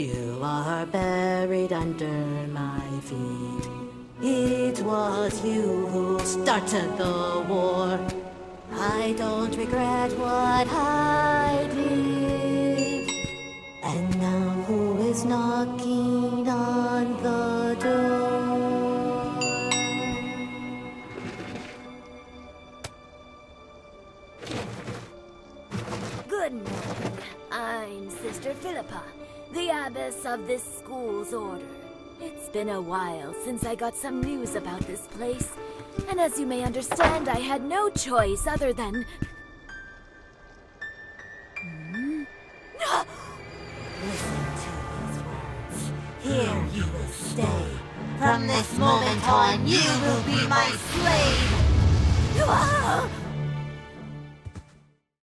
You are buried under my feet. It was you who started the war. I don't regret what I did. And now who is knocking on the door? Good morning. I'm Sister Philippa, the abbess of this school's order. It's been a while since I got some news about this place, and as you may understand, I had no choice other than... Listen to these words. Here you will stay. From this moment on, you will be my slave.